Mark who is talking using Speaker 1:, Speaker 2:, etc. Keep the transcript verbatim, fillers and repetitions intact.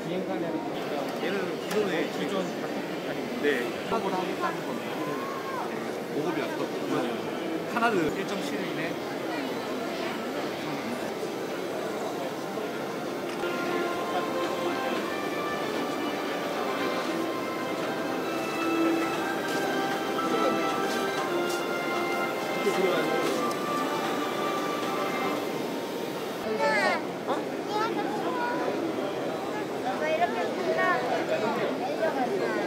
Speaker 1: 비행간에
Speaker 2: 얘는 기존에
Speaker 1: 기존 작품판인데
Speaker 2: 네.
Speaker 1: 사고를 하겠다는 겁니다.
Speaker 2: 보급이 왔거든요. 하나를
Speaker 1: 일정 시일 이내
Speaker 3: 어? 이렇게 끝나 내려간다.